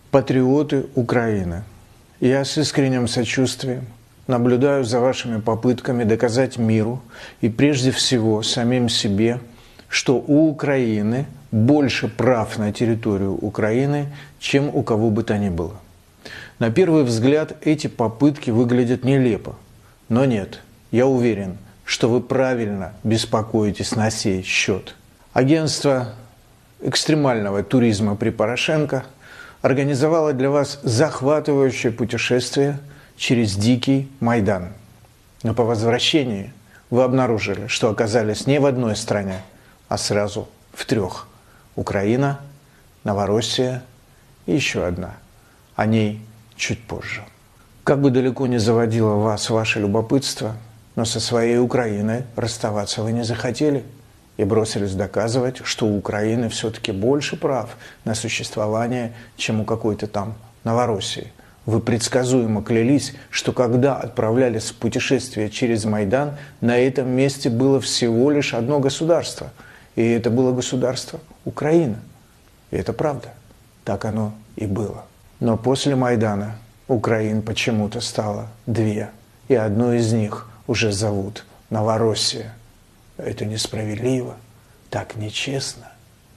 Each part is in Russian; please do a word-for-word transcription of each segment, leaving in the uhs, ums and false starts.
Патриоты Украины, я с искренним сочувствием наблюдаю за вашими попытками доказать миру и прежде всего самим себе, что у Украины больше прав на территорию Украины, чем у кого бы то ни было. На первый взгляд эти попытки выглядят нелепо, но нет, я уверен, что вы правильно беспокоитесь на сей счет. Агентство экстремального туризма при Порошенко организовало для вас захватывающее путешествие через дикий Майдан. Но по возвращении вы обнаружили, что оказались не в одной стране, а сразу в трех. Украина, Новороссия и еще одна. О ней чуть позже. Как бы далеко ни заводило вас ваше любопытство, но со своей Украиной расставаться вы не захотели и бросились доказывать, что у Украины все-таки больше прав на существование, чем у какой-то там Новороссии. Вы предсказуемо клялись, что когда отправлялись в путешествие через Майдан, на этом месте было всего лишь одно государство. И это было государство Украина. И это правда. Так оно и было. Но после Майдана Украин почему-то стало две. И одну из них уже зовут Новороссия. Это несправедливо, так нечестно.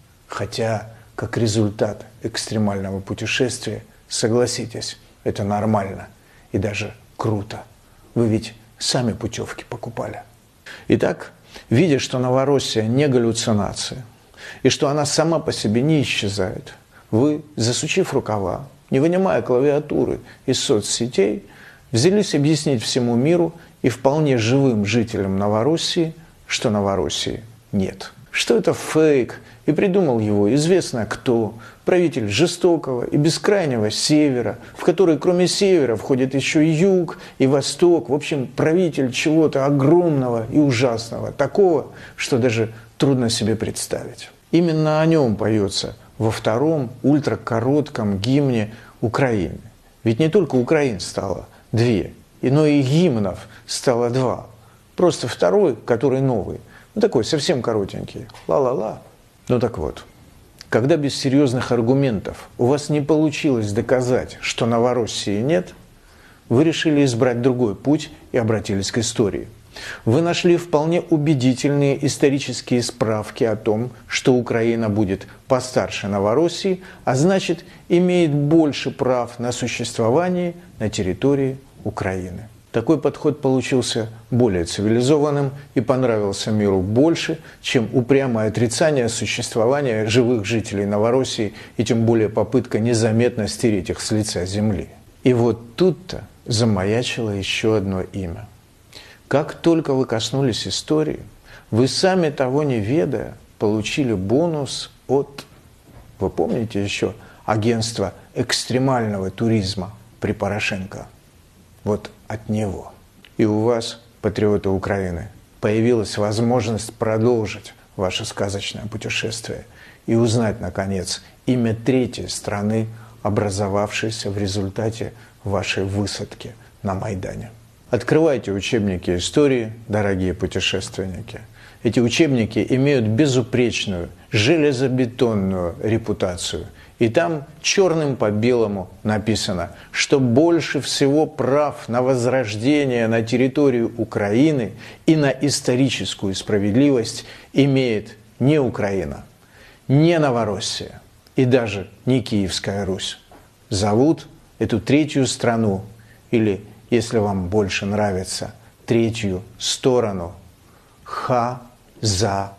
Хотя, как результат экстремального путешествия, согласитесь, это нормально и даже круто. Вы ведь сами путевки покупали. Итак, видя, что Новороссия не галлюцинация, и что она сама по себе не исчезает, вы, засучив рукава, не вынимая клавиатуры из соцсетей, взялись объяснить всему миру и вполне живым жителям Новороссии, что Новороссии нет. Что это фейк, и придумал его известно кто, правитель жестокого и бескрайнего севера, в который кроме севера входит еще юг и восток, в общем, правитель чего-то огромного и ужасного, такого, что даже трудно себе представить. Именно о нем поется во втором ультракоротком гимне Украины. Ведь не только Украин стало две, но и гимнов стало два. Просто второй, который новый, ну такой совсем коротенький, ла-ла-ла. Ну так вот, когда без серьезных аргументов у вас не получилось доказать, что Новороссии нет, вы решили избрать другой путь и обратились к истории. Вы нашли вполне убедительные исторические справки о том, что Украина будет постарше Новороссии, а значит, имеет больше прав на существование на территории Украины. Такой подход получился более цивилизованным и понравился миру больше, чем упрямое отрицание существования живых жителей Новороссии и тем более попытка незаметно стереть их с лица земли. И вот тут-то замаячило еще одно имя. Как только вы коснулись истории, вы сами того не ведая получили бонус от, вы помните еще, агентства экстремального туризма при Порошенко. Вот от него. И у вас, патриоты Украины, появилась возможность продолжить ваше сказочное путешествие и узнать, наконец, имя третьей страны, образовавшейся в результате вашей высадки на Майдане. Открывайте учебники истории, дорогие путешественники. Эти учебники имеют безупречную, железобетонную репутацию. И там черным по белому написано, что больше всего прав на возрождение на территорию Украины и на историческую справедливость имеет не Украина, не Новороссия и даже не Киевская Русь. Зовут эту третью страну, или, если вам больше нравится, третью сторону, Хазария.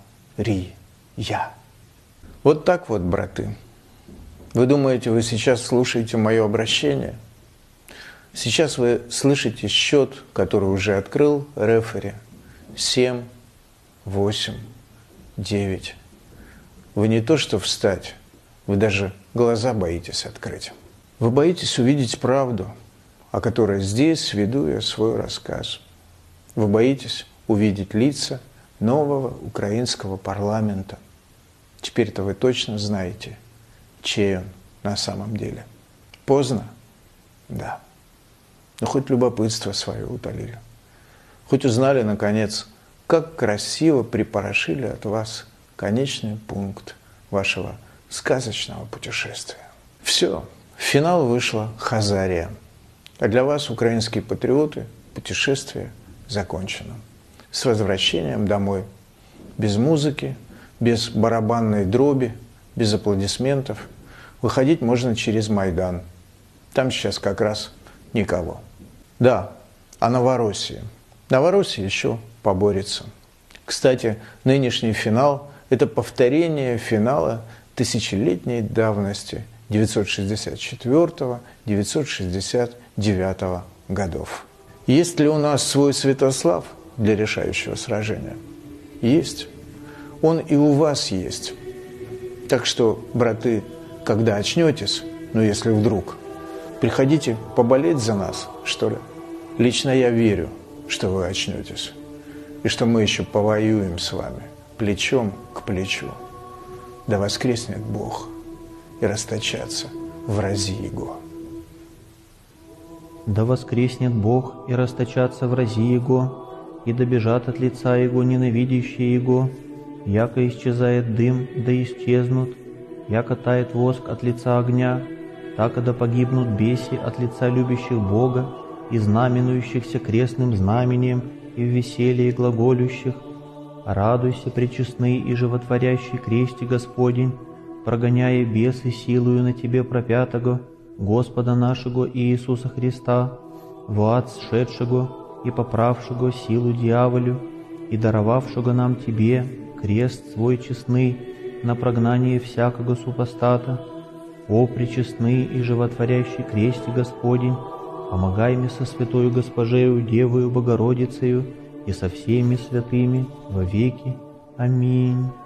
Вот так вот, браты. Вы думаете, вы сейчас слушаете мое обращение? Сейчас вы слышите счет, который уже открыл рефери. семь, восемь, девять. Вы не то что встать, вы даже глаза боитесь открыть. Вы боитесь увидеть правду, о которой здесь веду я свой рассказ. Вы боитесь увидеть лица нового украинского парламента. Теперь-то вы точно знаете, чей он на самом деле. Поздно? Да. Но хоть любопытство свое утолили. Хоть узнали, наконец, как красиво припорошили от вас конечный пункт вашего сказочного путешествия. Все, В финал вышла Хазария. А для вас, украинские патриоты, путешествие закончено. С возвращением домой. Без музыки, без барабанной дроби, без аплодисментов. Выходить можно через Майдан. Там сейчас как раз никого. Да, а Новороссия. Новороссия еще поборется. Кстати, нынешний финал – это повторение финала тысячелетней давности девятьсот шестьдесят четвёртого — девятьсот шестьдесят девятого годов. Есть ли у нас свой Святослав для решающего сражения? Есть. Он и у вас есть. Так что, браты, когда очнетесь, ну если вдруг, приходите поболеть за нас, что ли. Лично я верю, что вы очнетесь, и что мы еще повоюем с вами плечом к плечу. Да воскреснет Бог и расточатся врази Его. Да воскреснет Бог и расточатся врази Его, и добежат от лица Его ненавидящие Его, яко исчезает дым, да исчезнут, яко тает воск от лица огня, так и да погибнут беси от лица любящих Бога и знаменующихся крестным знамением и в веселье глаголющих. Радуйся, пречестный и животворящий кресте Господень, прогоняя бесы силою на Тебе пропятого, Господа нашего Иисуса Христа, в ад сшедшего и поправшего силу дьяволю, и даровавшего нам Тебе крест свой честный на прогнание всякого супостата. О, пречестный и животворящий кресте Господень, помогай мне со святою Госпожею Девою Богородицею и со всеми святыми во веки. Аминь.